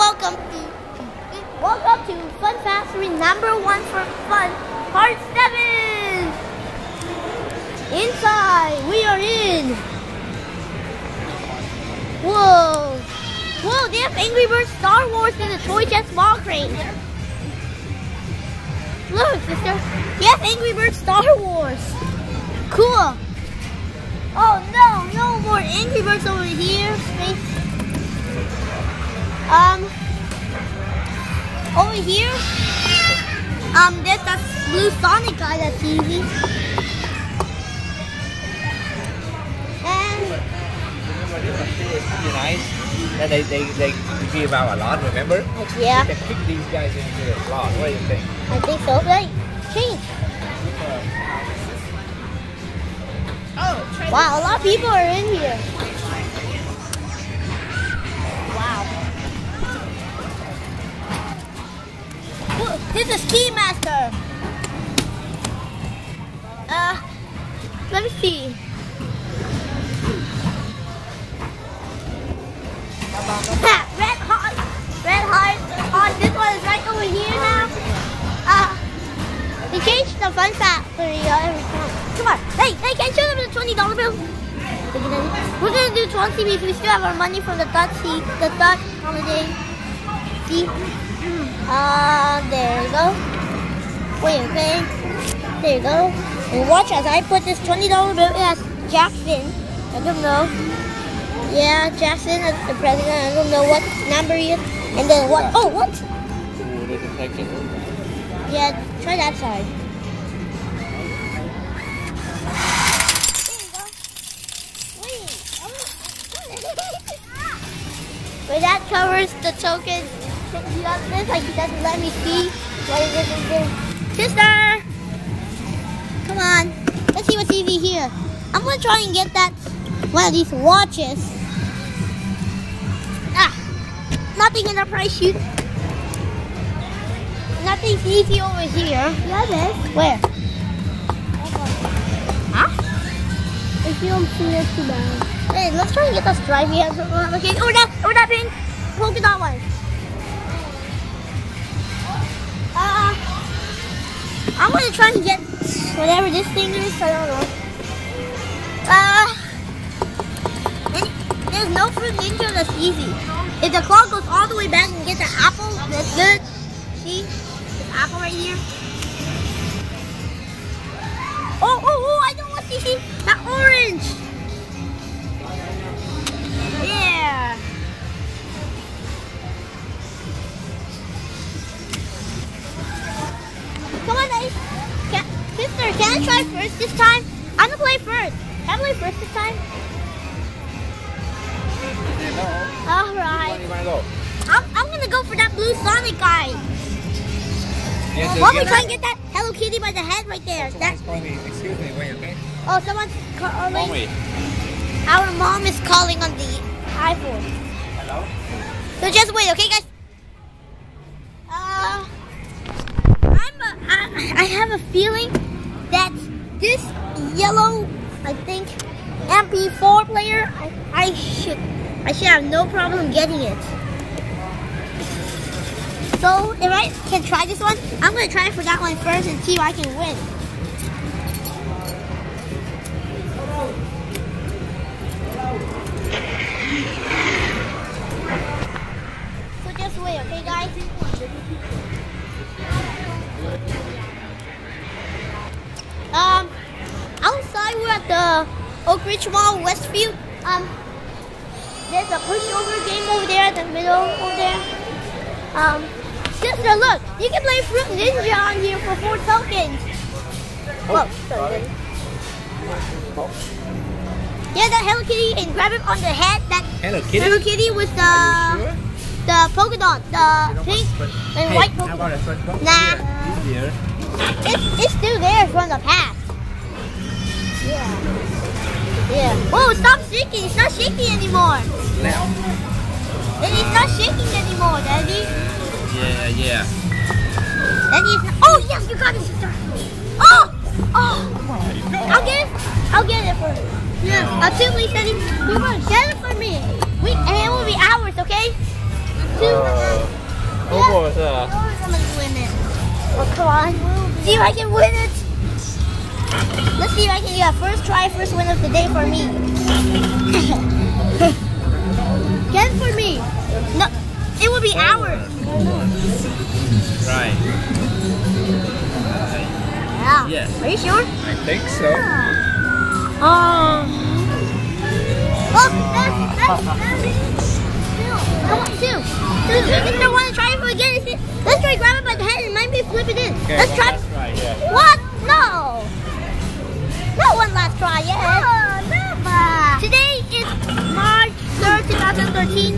welcome to Fun Factory #1 for Fun, Part 7. Inside, we are in. Whoa, whoa! They have Angry Birds Star Wars in the toy chest ball crate. Look, sister, they have Angry Birds Star Wars. Cool. Oh no, no more Angry Birds over here. Space. Over here, there's that blue Sonic guy that's easy. And it's pretty nice. Yeah, they give out a lot, remember? Yeah. They can pick these guys into a lot. What do you think? I think so. Right? Change. Oh, wow, a lot of people are in here. Wow. This is Ski Master. Let me see. Red Heart. This one is right over here now. They changed the Fun Factory every time. Come on, hey, can you show them the $20 bill? We're gonna do 20 because we still have our money from the Dutch holiday. See? There you go. Wait, okay. There you go. And watch as I put this $20 bill as Jackson. I don't know. Yeah, Jackson as the president. I don't know what number he is. And then what? Oh, what? Yeah, try that side. There you go. Wait, that covers the token. You got this, like he doesn't let me see what it is. Sister! Come on. Let's see what's easy here. I'm gonna try and get that one of these watches. Nothing in the price sheet. Nothing's easy over here. Yeah, it is. Where? Huh? If you don't see it too bad. Hey, let's try and get the stripe we have. Okay, over that pink polka dot one. I'm gonna try and get whatever this thing is. I don't know. There's no Fruit Ninja that's easy. If the claw goes all the way back and gets an apple, that's good. See? This apple right here. Oh, I know what you see. That orange. Yeah. Come on, guys. Sister, can I try first this time? I'm gonna play first. Can I play first this time? Alright. I'm gonna go for that blue Sonic guy. Yes, Why don't we try and get that Hello Kitty by the head right there? Someone's calling me. Excuse me, wait, okay? Oh, someone's calling. Mommy. Our mom is calling on the iPhone. Hello? So just wait, okay, guys? I have a feeling that this yellow, I think, MP4 player, I should have no problem getting it. So if I can try this one, I'm gonna try for that one first and see if I can win. So just wait, okay, guys? Outside we're at the Oak Ridge Mall, Westview. There's a pushover game over there at the middle over there. Sister, look, you can play Fruit Ninja on here for 4 tokens. Oh, sorry. Yeah, that Hello Kitty, and grab it on the head. That Hello Kitty? Hello Kitty with the Sure? the polka dot, the pink and white polka dot. Nah. Easier. It's still there from the past. Yeah. Whoa, stop shaking. It's not shaking anymore. Now. It's not shaking anymore, Daddy. Yeah. Daddy, it's not. Oh, yes, you got it, sister. Oh! I'll get it for you. Yeah. Until we said it. Come on, get it for me. And it will be ours, okay? 2. Oh, come on. See if I can win it. Let's see if I can get a first try, first win of the day for me. Get it for me. No, it will be ours. Right. Yeah. Yes. Are you sure? I think so. Oh, that's come on, two. If you want to try it again, let's try grab it by the head and maybe flip it in. Okay, Let's try. Yeah. What? No. No one last try yet. No, never. Today is March 3rd, 2013.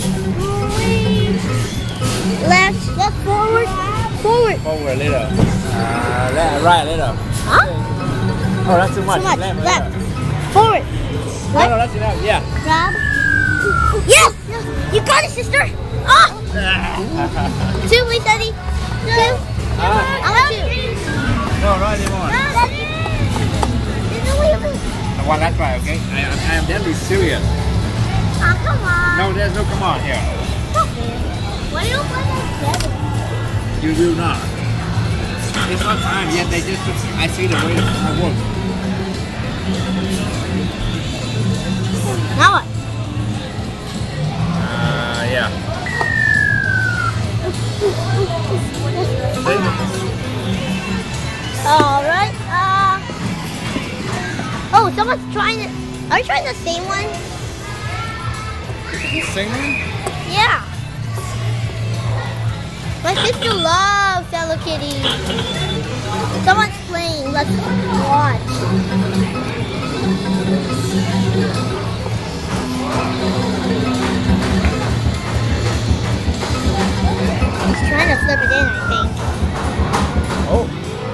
Left, forward. Forward a little. Right a little. Huh? Oh, that's too much. Left. Forward. What? No, that's enough. Yeah. Grab. Yes! You got it, sister! Oh! Two, please, Daddy. Two. I want two. No, not anymore. One last try, okay? I am deadly serious. Oh, come on. No, there's no come on here. What do you want to say? You will not. It's not time yet. They just. I see the way it works. Now what? Yeah. Alright, oh, someone's trying it. Are you trying the same one? The same one? Yeah. My sister loves Hello Kitty. Someone's playing. Let's watch. He's trying to slip it in, I think. Oh.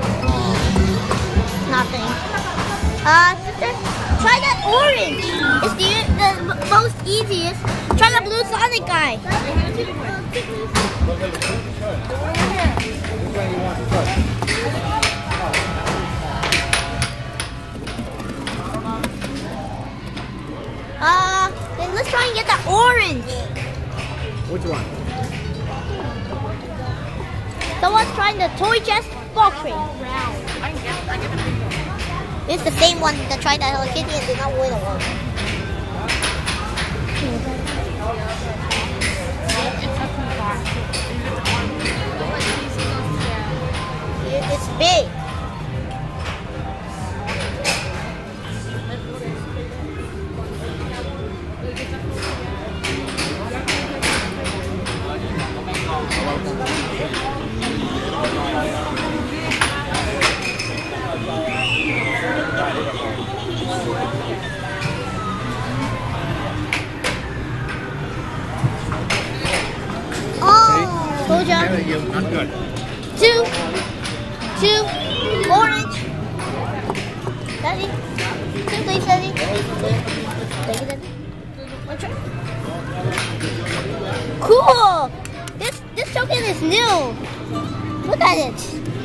Nothing. Sister, try that orange. It's the most easiest. Try the blue Sonic guy. Then let's try and get the orange. Which one? Someone's trying the toy chest ball crate. It's the same one that tried that Hello Kitty and did not win a one. It's big. Oh, told ya. Not good. Two, orange. Daddy, two please, Daddy. Thank you, Daddy. One try. Cool. This token is new. Look at it.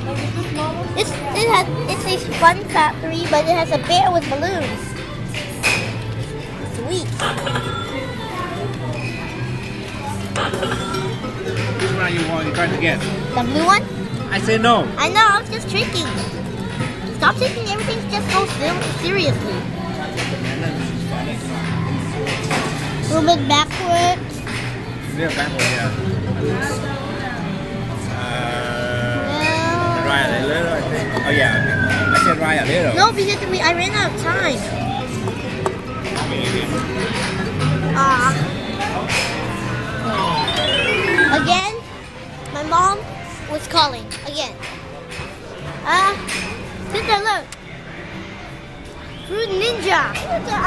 It's a fun factory, but it has a bear with balloons. Sweet. Which one you trying to get? The blue one? I say no. I know, I was just tricking. Stop taking everything just so seriously. A little bit backwards. Yeah, backward, yeah. Right a little, I think. Oh yeah, okay. I said right a little. No, because I ran out of time. Again, my mom was calling. Again. Sister, look. Fruit Ninja.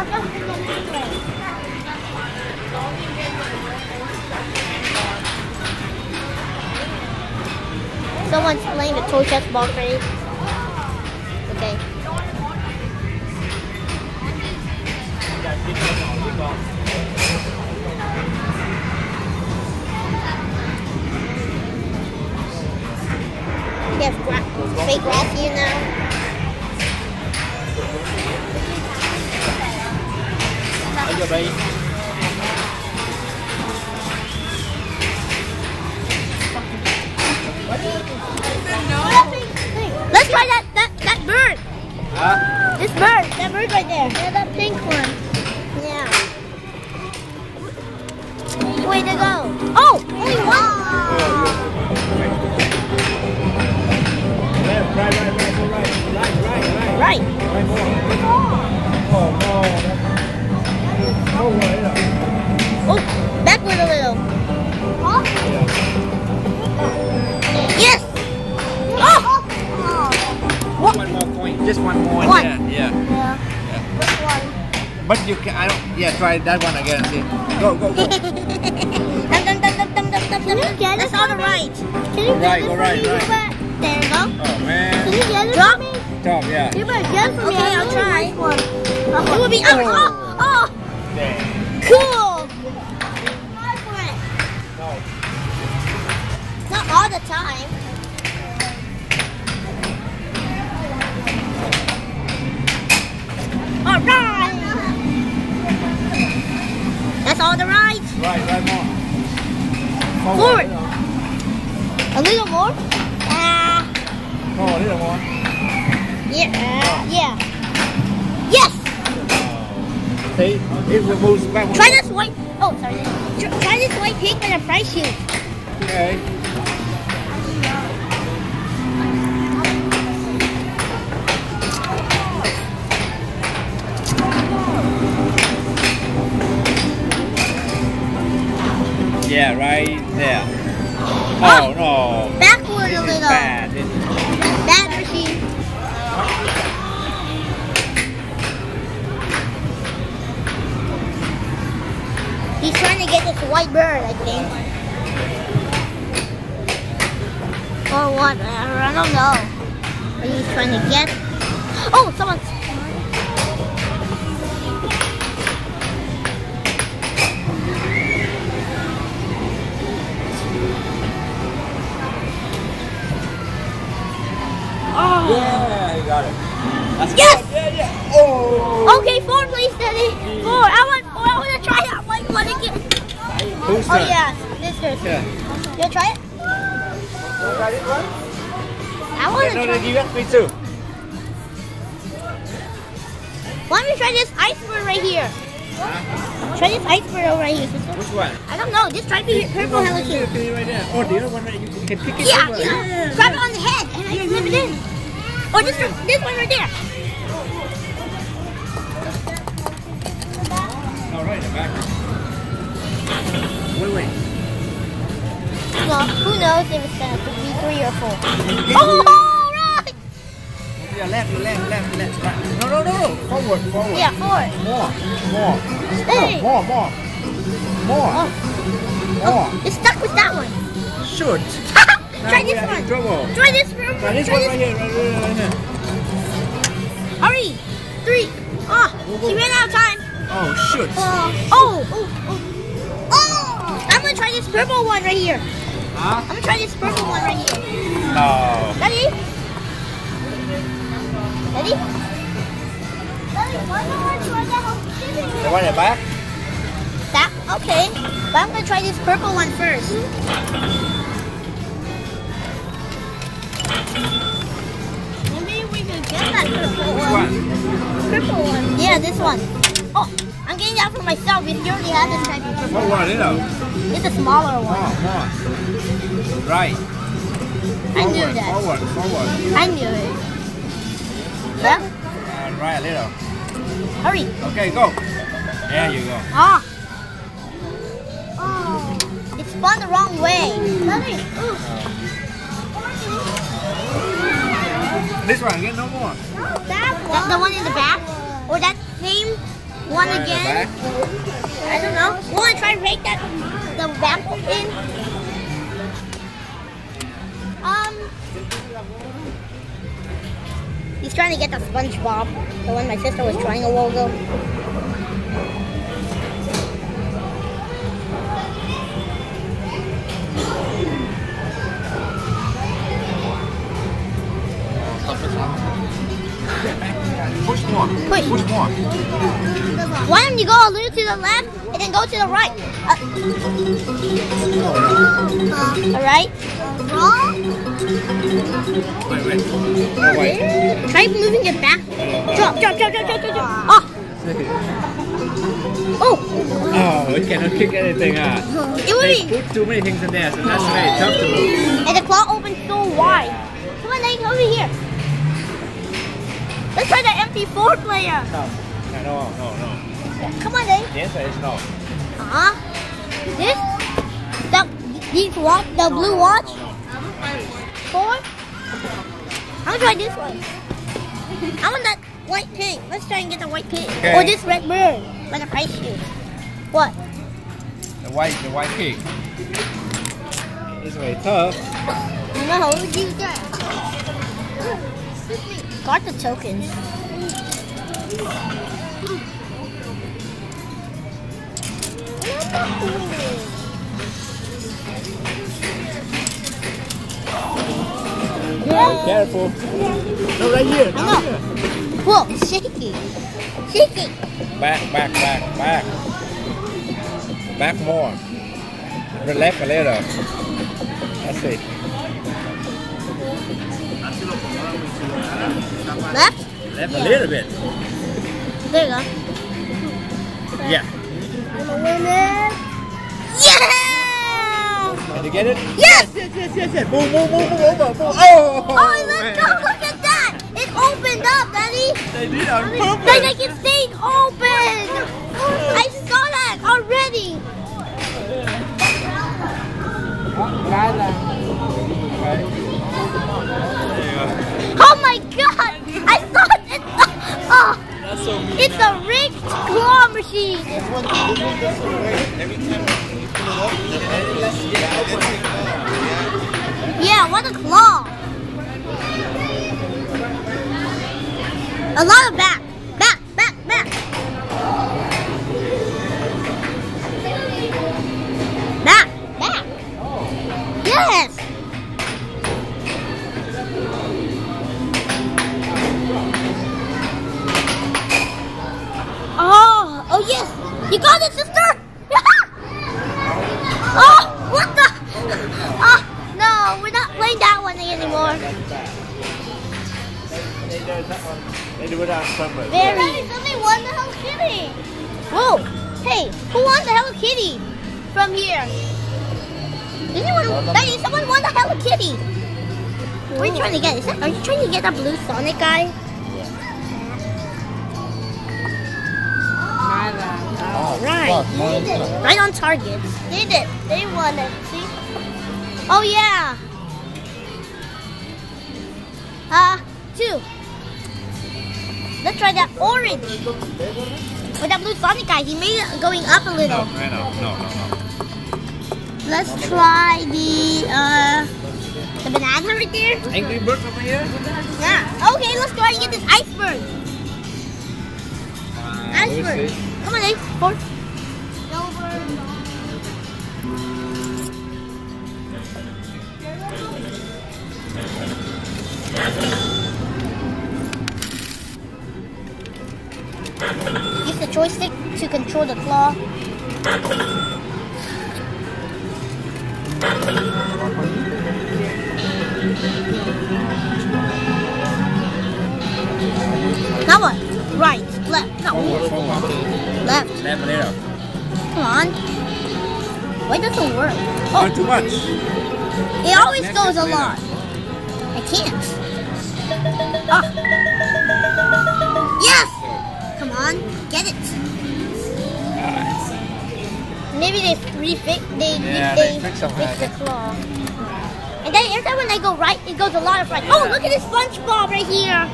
Someone's playing the toy chest ball crate. Okay. We have fake grass here now. Ở vô đi. way to go. Oh, only one. Right. Oh, backward a little. Yes. Oh. One more coin. Just one more. One. Yeah. Which one? But you can. I don't. Yeah. Try that one again. See. Go. Can you get it? That's on the right. Can you Right, get go it right, for me, right. Hubert? There you go. Oh man. Can you get it for me? Top. Yeah. Hubert, get it for me. Okay, I'll I try. really like one. It will be up. Oh. Dang. Cool. No. Not all the time. All right. That's all the rides. Right more. Forward. A little more. Oh, a little more. Yeah. Yes. See, it will move back. Try this white. Oh, sorry. Try this white pig and a price shoe. Okay. Yeah, right there. Oh no. Backward This a is little. bad. Bad machine. He's trying to get this white bird, I think. Or what? I don't know. What he's trying to get. Oh, someone's. Oh. Yeah, you got it. That's Yes! good. Yeah. Oh. Okay, 4 please, Daddy. 4. I want to try that white one again. Who's Oh turn? yeah, this person. Yeah. You wanna try it? Try this one? I wanna No, try. you got me too. Why don't we try this iceberg right here? Try this iceberg right here, sister. Which one? I don't know. Just try the purple Hello Kitty. Right there. Oh, the other one, right? You can pick it Yeah, over. yeah. Grab it on the head and I can flip it in. Or this one right there. All right, the back. Wait. Well, who knows if it's gonna be 3 or 4. Oh, right! Yeah, left. Right. No. Forward. Yeah, 4. More. Hey. More. Oh, it's stuck with that one. Shoot. Try Now we this are in one. trouble. Try this one. Try this one right here. Hurry! 3. She ran out of time. Oh, shoot. I'm gonna try this purple one right here. Huh? I'm gonna try this purple one right here. No. Ready? The one in the back? That? Okay. But I'm gonna try this purple one first. Maybe we can get that purple Which one. one? Purple one. Yeah, this one. Oh, I'm getting that for myself. We already have this type of purple What one, you know? It's a smaller one. More. Right. I knew that. Forward. I knew it. Yeah? And right a little. Hurry. Okay, go. There you go. Oh, it spun the wrong way. This one, get no more. The one in the back? Or that same one One in the again? back? I don't know. You want to try to break that the back in? He's trying to get the SpongeBob, the one my sister was trying a while ago. Push more. Push more. Why don't you go a little to the left and then go to the right? Alright? Wait. Try moving it back. Drop. Oh! Oh! Oh, it cannot kick anything. It They would be. put too many things in there, so that's very tough to move. And the claw opens so wide. Come on, Nate, over here. Let's try the MP4 player. No. Come on, Nate. The answer is no. This? The blue watch? 4? I'm gonna try this one. I want that white pig. Let's try and get the white pig. Okay. Or this red bird. Like a price shoe. What? The white pig. It's very tough. No, you got. Got the tokens. Be careful. No, right here. I know. Whoa, shaky. Shaky. Back. Back more. Left a little. That's it. Left? Left a little bit. There you go. Yeah. Gonna win it. Yeah! Can you get it? Yes! Yes. Boom. Oh! Oh, let's go. Look at that. It opened up, Daddy. They did on purpose. Like it stayed open. I saw that already. Oh my God! I thought it. Oh, That's so mean. it's a rigged claw machine. Yeah, what a claw! A lot of back. Back. Yes! Oh yes! You got it, sister! Oh, what the? Oh, no, we're not playing that one anymore. They do it on purpose. Very. Somebody won the Hello Kitty. Whoa! Hey, who won the Hello Kitty from here? Daddy, someone won the Hello Kitty. What are you trying to get? Are you trying to get that blue Sonic guy? Right. Right on target. They did. They won it. See? Oh yeah. 2. Let's try that orange. With that blue Sonic guy, he made it going up a little. No. Let's try the banana right there. Angry bird over here? Yeah. Okay, let's try and get this iceberg. Iceberg. Come on, Dave. 4. Use the joystick to control the claw. Now what? Right, left. No. Left. Left a little. Come on. Why doesn't it work? Not too much. It always goes a lot. I can't. Ah. Yes! Come on, get it. Maybe they fix the claw. And then every time when I go right, it goes a lot of right. Oh, look at this SpongeBob right here.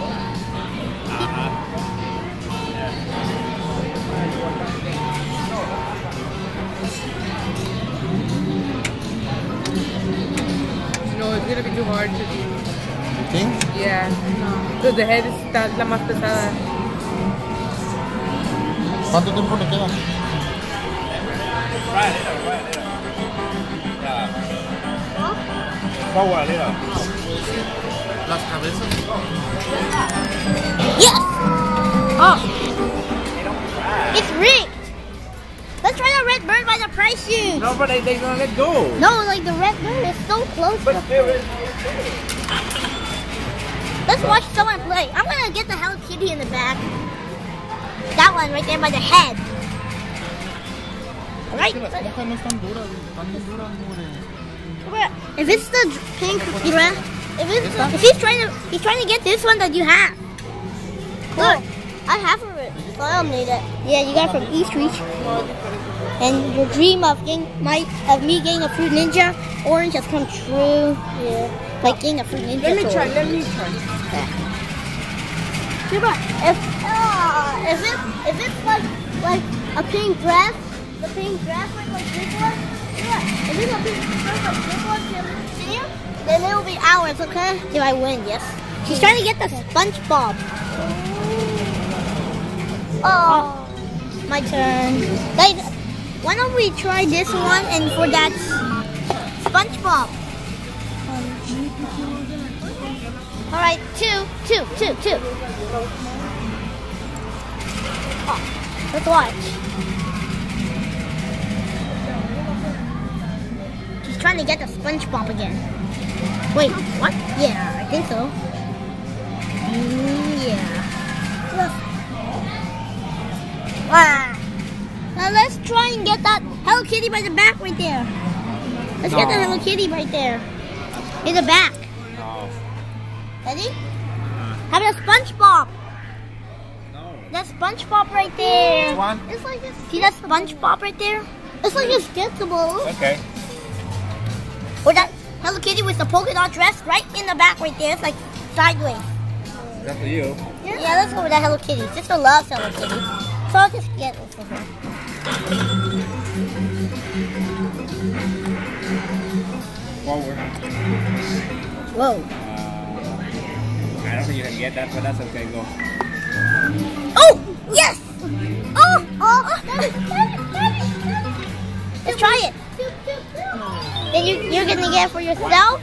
No, it's gonna be too hard to do. You think? Yeah. Because the head is la más pesada. ¿Cuánto tiempo le queda? Right, little. Yeah. Forward a little. Las cabezas. Yes! Oh. It's rigged. Let's try the red bird by the price shoes. No, but they're gonna let go. No, like the red bird is so close. But there is. Let's watch someone play. I'm gonna get the Hello Kitty in the back. that one right there by the head. Alright. Es que las esponjas no están duras, están bien duras, more. If it's the pink dress, if he's trying to get this one that you have. Look, I have it. So I don't need it. Yeah, you got it from East Reach. And your dream of me getting a fruit ninja orange has come true. Yeah, like getting a fruit ninja. Let me try. Yeah. If it's like a pink dress, the pink dress like this one. Yeah. If it's a pink dress like this one, see? Then it will be ours, okay? If I win, yes. She's trying to get the SpongeBob. Oh, my turn. Guys, why don't we try this one and for that SpongeBob? Alright, two. Oh, let's watch. She's trying to get the SpongeBob again. Wait, what? Yeah, I think so. Yeah. Wow. Now let's try and get that Hello Kitty by the back right there. Let's get the Hello Kitty right there. In the back. No. Ready? How about a SpongeBob? No. That SpongeBob right there. Which one? It's like see that SpongeBob right there? It's like a sketchable. Okay. Or that Hello Kitty with the polka dot dress right in the back right there. It's like sideways. It's up to you. Yeah, let's go with that Hello Kitty. Sister loves Hello Kitty. So I'll just get it for her. Forward. Whoa. I don't think you can get that, but that's okay. Go. Oh! Yes! Oh! Let's try it. Then you're gonna get it for yourself?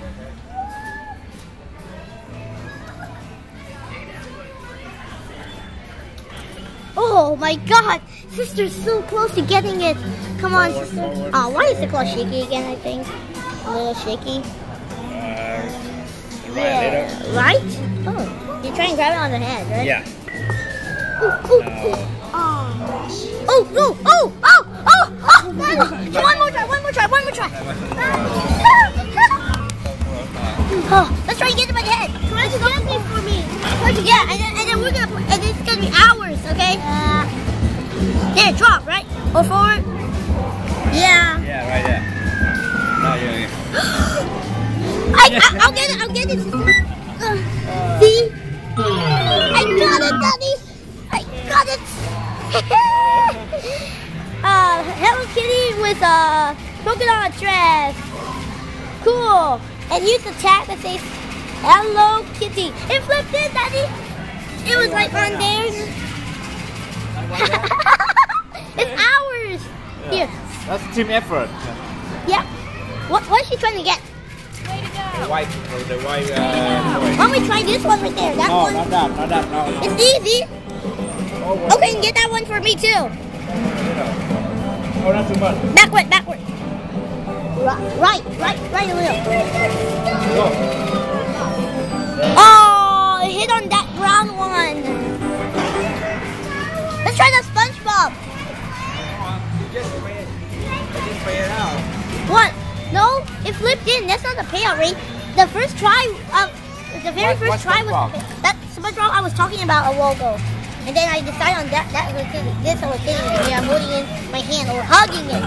Oh my god! Sister's so close to getting it. Come on, sister. Forward. Oh, why is the claw shaky again, I think? A little shaky. Right, later. Right? Oh. You try and grab it on the head, right? Yeah. Ooh. Oh, no! Oh! One more try. Oh, let's try and get it by the head. Come on, get it for me. Yeah, and then we're gonna put, and it's gonna be ours, okay? There, drop, right? Or forward? Yeah. Yeah, right there. No, yeah. I'll get it. See? I got it, Daddy. I got it. Hello Kitty with a polka dot dress. Cool. And use the tag that says Hello Kitty. It flipped in, Daddy. It was right on there. It's ours. Here. That's team effort. Yeah. What is she trying to get? The white toy. Why don't we try this one right there? That No, one. not that. No. It's easy. Oh, Okay, and get that one for me too. Oh, not too much. Backward. Right a little. Go. Oh, it hit on that brown one. Let's try the SpongeBob. Just pay it out. What? No, it flipped in. That's not the payout rate. The first try, the very first try was that SpongeBob I was talking about a while ago. And then I decided on that Hello Kitty. This Hello Kitty. Yeah, I'm holding in my hand or hugging it.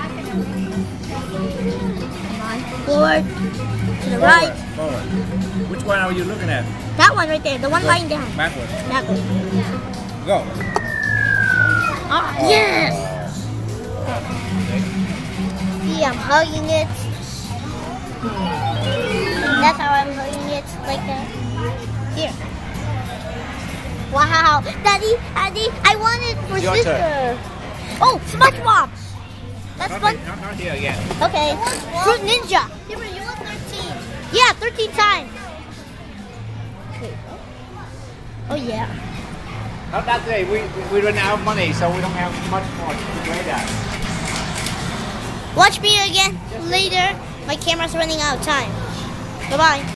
Come on, forward, to the right. Forward. Which one are you looking at? That one right there, the one lying down. Backward. Backward. Go. Oh, yes. See, I'm hugging it. That's how I'm hugging it, like that. Here. Wow, Daddy, I want it for Your sister. turn. Oh, SpongeBob. That's Not here again. Okay. Fruit Ninja. You want 13. Yeah, 13 times. Oh yeah. Not that way. We run out of money, so we don't have much more to play that. Watch me again later. My camera's running out of time. Bye-bye.